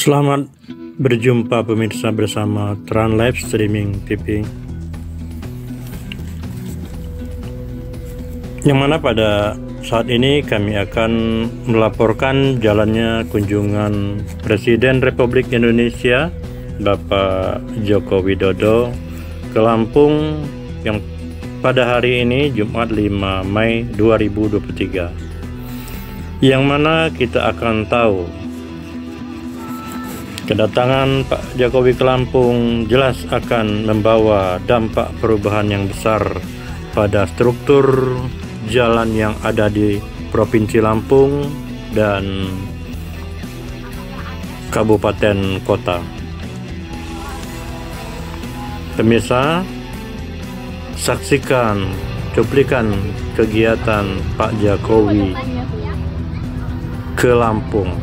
Selamat berjumpa pemirsa bersama Trans Live Streaming TV, yang mana pada saat ini kami akan melaporkan jalannya kunjungan Presiden Republik Indonesia Bapak Joko Widodo ke Lampung yang pada hari ini Jumat 5 Mei 2023, yang mana kita akan tahu kedatangan Pak Jokowi ke Lampung jelas akan membawa dampak perubahan yang besar pada struktur jalan yang ada di Provinsi Lampung dan kabupaten kota. Pemirsa, saksikan cuplikan kegiatan Pak Jokowi ke Lampung.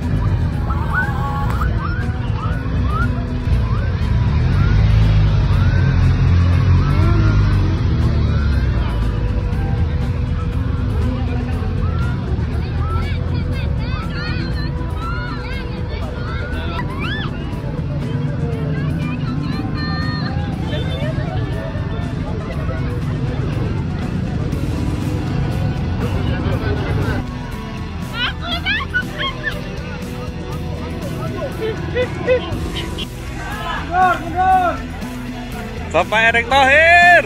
Bapak Erick Thohir.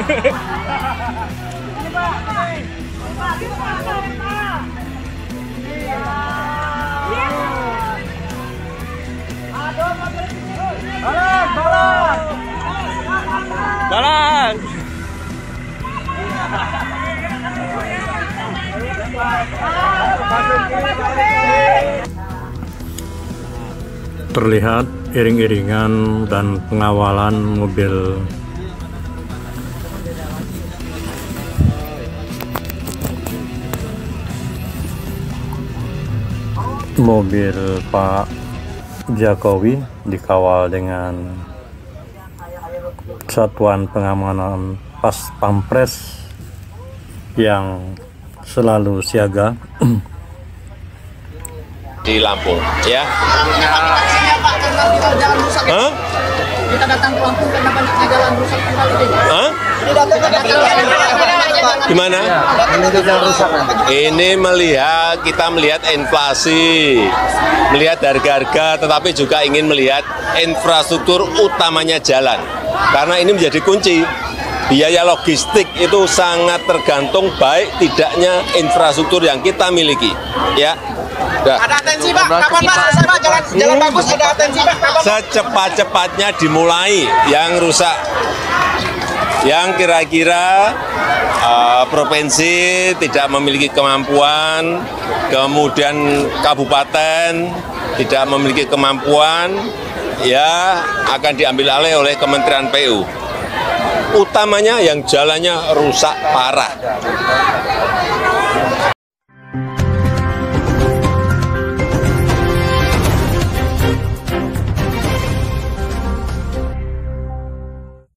Balas. Terlihat iring-iringan dan pengawalan mobil Pak Jokowi dikawal dengan satuan pengamanan Pas Pampres yang selalu siaga Di Lampung, ya. Hah? Kita datang ke Lampung karena banyaknya jalan rusak kembali. Hah? Gimana? Ini kita melihat inflasi, melihat harga-harga, tetapi juga ingin melihat infrastruktur utamanya jalan. Karena ini menjadi kunci. Biaya logistik itu sangat tergantung baik tidaknya infrastruktur yang kita miliki, ya. Ada atensi Pak, kapan Pak? Jalan bagus, ada atensi Pak. Secepat-cepatnya dimulai yang rusak, yang kira-kira provinsi tidak memiliki kemampuan, kemudian kabupaten tidak memiliki kemampuan, ya akan diambil alih oleh Kementerian PU. Utamanya yang jalannya rusak parah.